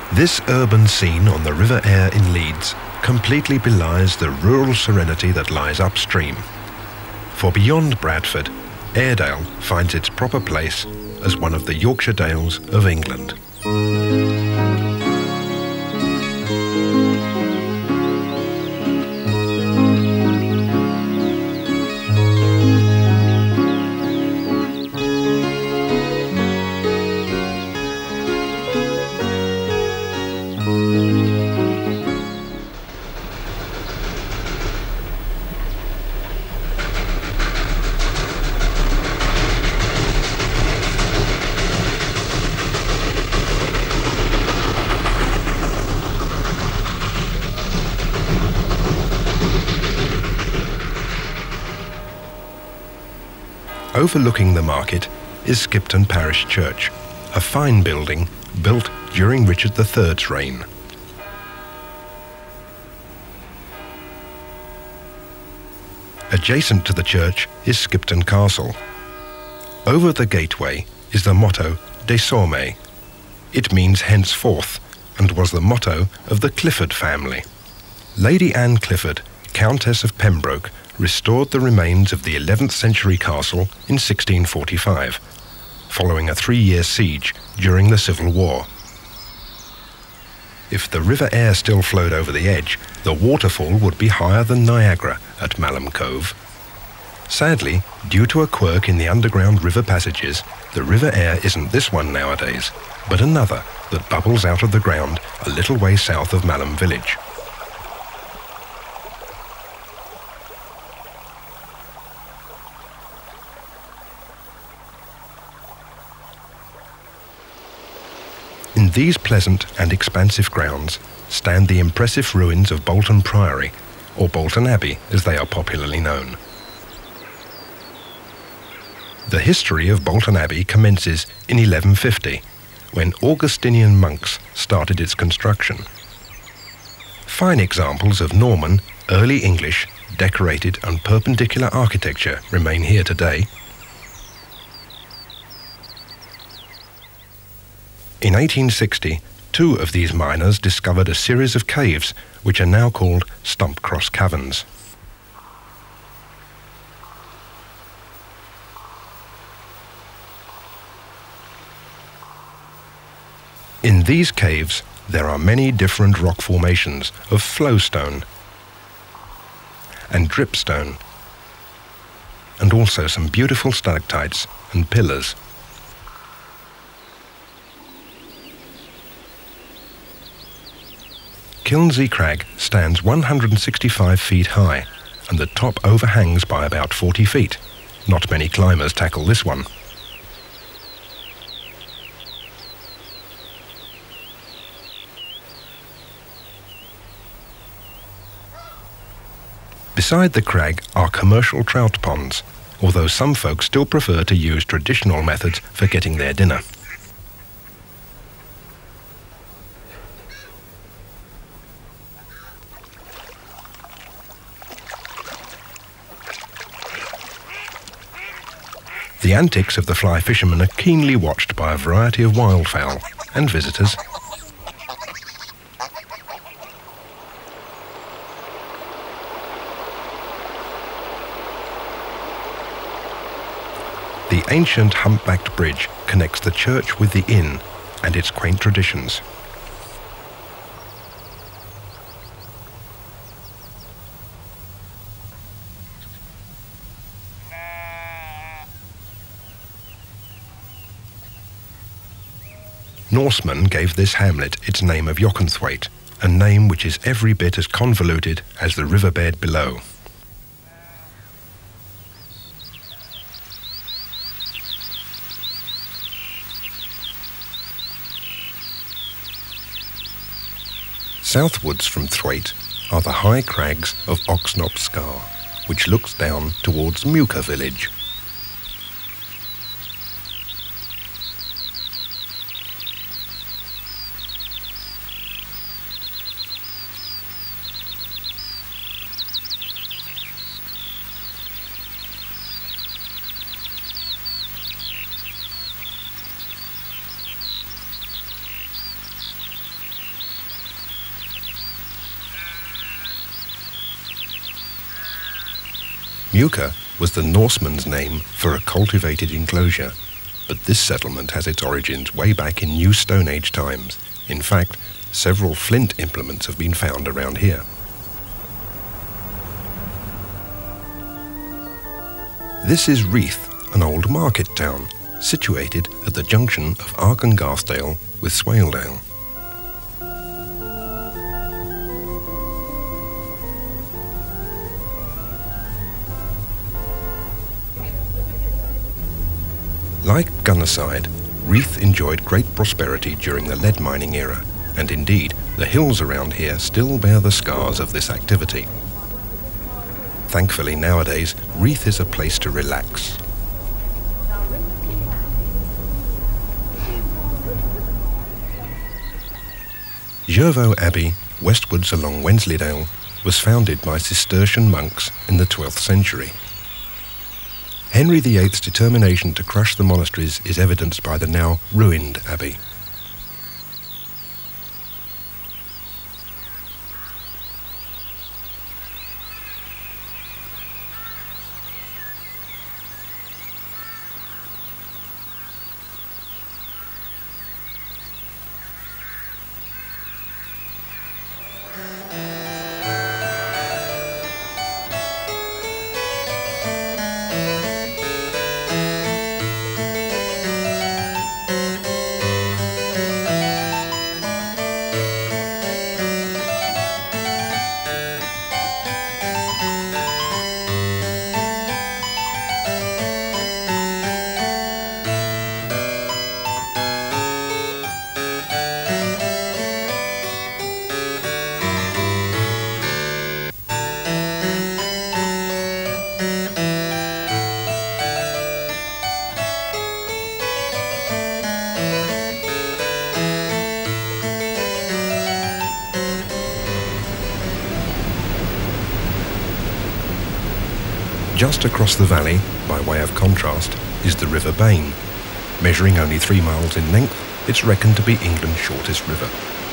This urban scene on the River Aire in Leeds completely belies the rural serenity that lies upstream. For beyond Bradford, Airedale finds its proper place as one of the Yorkshire Dales of England. Overlooking the market is Skipton Parish Church, a fine building built during Richard III's reign. Adjacent to the church is Skipton Castle. Over the gateway is the motto Désormais. It means henceforth, and was the motto of the Clifford family. Lady Anne Clifford, Countess of Pembroke, restored the remains of the 11th century castle in 1645, following a 3-year siege during the Civil War. If the River Aire still flowed over the edge, the waterfall would be higher than Niagara at Malham Cove. Sadly, due to a quirk in the underground river passages, the River Aire isn't this one nowadays, but another that bubbles out of the ground a little way south of Malham village. In these pleasant and expansive grounds stand the impressive ruins of Bolton Priory, or Bolton Abbey as they are popularly known. The history of Bolton Abbey commences in 1150, when Augustinian monks started its construction. Fine examples of Norman, early English, decorated and perpendicular architecture remain here today. In 1860, 2 of these miners discovered a series of caves which are now called Stump Cross Caverns. In these caves, there are many different rock formations of flowstone and dripstone, and also some beautiful stalactites and pillars. Kilnsea Crag stands 165 feet high, and the top overhangs by about 40 feet. Not many climbers tackle this one. Beside the crag are commercial trout ponds, although some folks still prefer to use traditional methods for getting their dinner. The antics of the fly fishermen are keenly watched by a variety of wildfowl and visitors. The ancient humpbacked bridge connects the church with the inn and its quaint traditions. Norsemen gave this hamlet its name of Jokunthwaite, a name which is every bit as convoluted as the riverbed below. Southwards from Thwaite are the high crags of Oxnop Scar, which looks down towards Muka village. Muka was the Norseman's name for a cultivated enclosure, but this settlement has its origins way back in New Stone Age times. In fact, several flint implements have been found around here. This is Reeth, an old market town, situated at the junction of Arkengarthdale with Swaledale. Like Gunnerside, Reeth enjoyed great prosperity during the lead mining era, and indeed, the hills around here still bear the scars of this activity. Thankfully nowadays, Reeth is a place to relax. Jervaux Abbey, westwards along Wensleydale, was founded by Cistercian monks in the 12th century. Henry VIII's determination to crush the monasteries is evidenced by the now ruined abbey. Just across the valley, by way of contrast, is the River Bain. Measuring only 3 miles in length, it's reckoned to be England's shortest river.